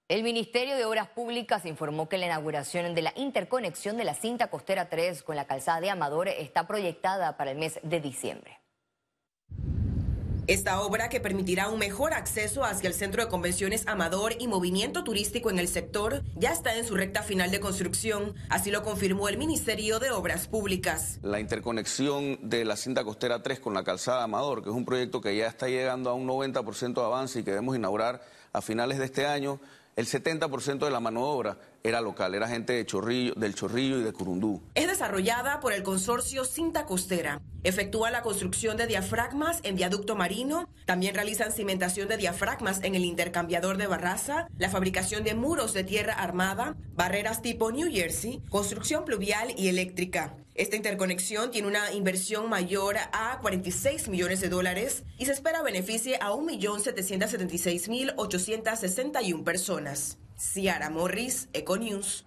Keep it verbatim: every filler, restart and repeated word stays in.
El Ministerio de Obras Públicas informó que la inauguración de la interconexión de la cinta costera tres con la calzada de Amador está proyectada para el mes de diciembre. Esta obra, que permitirá un mejor acceso hacia el Centro de Convenciones Amador y movimiento turístico en el sector, ya está en su recta final de construcción. Así lo confirmó el Ministerio de Obras Públicas. La interconexión de la cinta costera tres con la calzada Amador, que es un proyecto que ya está llegando a un noventa por ciento de avance y que debemos inaugurar a finales de este año. El setenta por ciento de la mano de obra era local, era gente de Chorrillo, del Chorrillo y de Curundú. Es desarrollada por el consorcio Cinta Costera. Efectúa la construcción de diafragmas en viaducto marino. También realizan cimentación de diafragmas en el intercambiador de Barraza, la fabricación de muros de tierra armada, barreras tipo New Jersey, construcción pluvial y eléctrica. Esta interconexión tiene una inversión mayor a cuarenta y seis millones de dólares y se espera beneficie a un millón setecientos setenta y seis mil ochocientos sesenta y una personas. Ciara Morris, Econews.